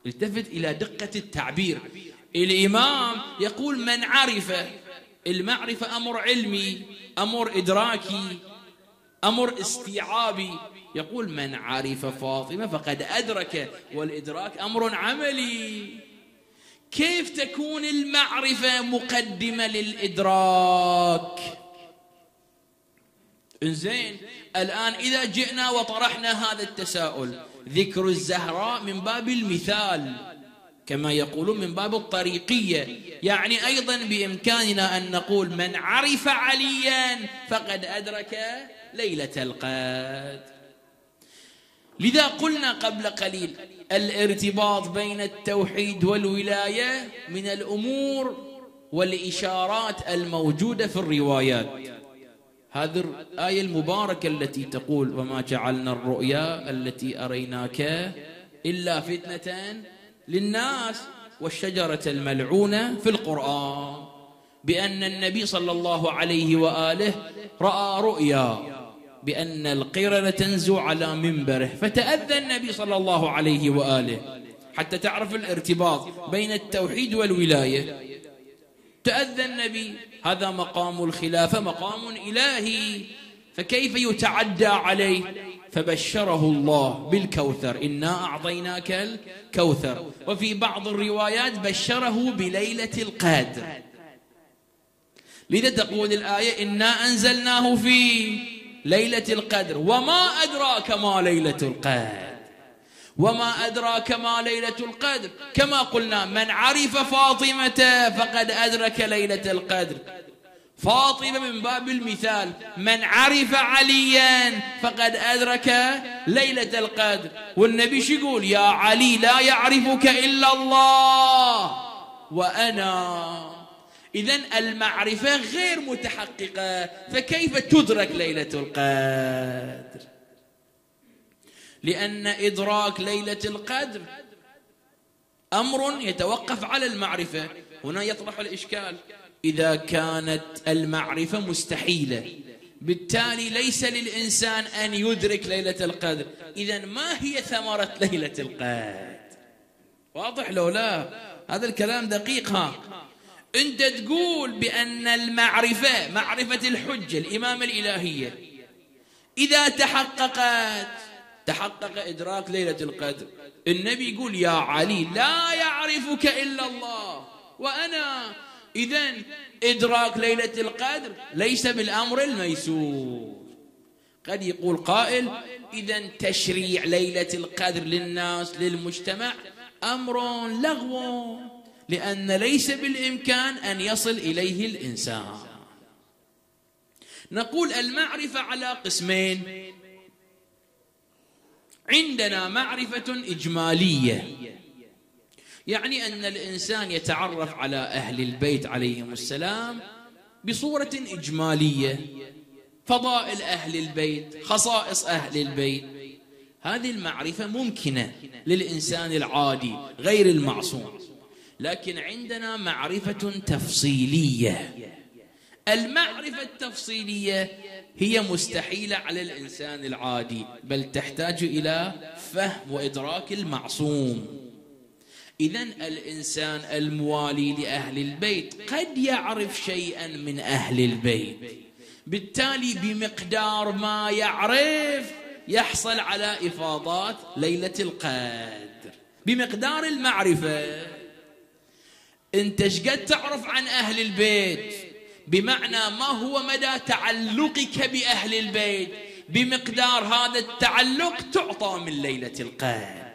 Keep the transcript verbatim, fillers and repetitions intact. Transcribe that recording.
التفت إلى دقة التعبير. الإمام يقول من عرف. المعرفة أمر علمي، أمر إدراكي، أمر استيعابي. يقول من عرف فاطمة فقد أدرك، والإدراك أمر عملي. كيف تكون المعرفة مقدمة للإدراك؟ إنزين، الآن إذا جئنا وطرحنا هذا التساؤل، ذكر الزهراء من باب المثال كما يقولون، من باب الطريقية، يعني أيضا بإمكاننا أن نقول من عرف عليا فقد أدرك ليلة القدر. لذا قلنا قبل قليل الارتباط بين التوحيد والولاية من الأمور والإشارات الموجودة في الروايات. هذه الآية المباركة التي تقول وما جعلنا الرؤيا التي أريناك إلا فتنة للناس، والشجرة الملعونة في القرآن، بأن النبي صلى الله عليه وآله رأى رؤيا بأن القردة تنزو على منبره، فتأذى النبي صلى الله عليه وآله. حتى تعرف الارتباط بين التوحيد والولاية، تأذى النبي، هذا مقام الخلافة، مقام إلهي، فكيف يتعدى عليه؟ فبشره الله بالكوثر، إنا أعطيناك الكوثر. وفي بعض الروايات بشره بليلة القدر. لذا تقول الآية إنا أنزلناه في ليلة القدر وما أدراك ما ليلة القدر. وما أدراك ما ليلة القدر، كما قلنا من عرف فاطمة فقد أدرك ليلة القدر. فاطمة من باب المثال، من عرف عليا فقد أدرك ليلة القدر. والنبي شو يقول؟ يا علي لا يعرفك إلا الله وأنا. إذن المعرفة غير متحققة، فكيف تدرك ليلة القدر؟ لأن إدراك ليلة القدر أمر يتوقف على المعرفة. هنا يطرح الإشكال، إذا كانت المعرفة مستحيلة بالتالي ليس للإنسان أن يدرك ليلة القدر، إذن ما هي ثمرة ليلة القدر؟ واضح لو لا؟ هذا الكلام دقيق. ها أنت تقول بأن المعرفة، معرفة الحجة الإمامة الإلهية، إذا تحققت تحقق إدراك ليلة القدر. النبي يقول يا علي لا يعرفك إلا الله وأنا. إذن إدراك ليلة القدر ليس بالأمر الميسور. قد يقول قائل إذن تشريع ليلة القدر للناس للمجتمع أمر لغو، لأن ليس بالإمكان أن يصل إليه الإنسان. نقول المعرفة على قسمين. عندنا معرفة إجمالية، يعني أن الإنسان يتعرف على أهل البيت عليهم السلام بصورة إجمالية، فضائل أهل البيت، خصائص أهل البيت. هذه المعرفة ممكنة للإنسان العادي غير المعصوم. لكن عندنا معرفة تفصيلية. المعرفة التفصيلية هي مستحيلة على الإنسان العادي، بل تحتاج إلى فهم وإدراك المعصوم. إذن الإنسان الموالي لأهل البيت قد يعرف شيئا من أهل البيت، بالتالي بمقدار ما يعرف يحصل على إفاضات ليلة القدر بمقدار المعرفة. أنت شقد تعرف عن أهل البيت، بمعنى ما هو مدى تعلقك بأهل البيت، بمقدار هذا التعلق تعطى من ليلة القدر.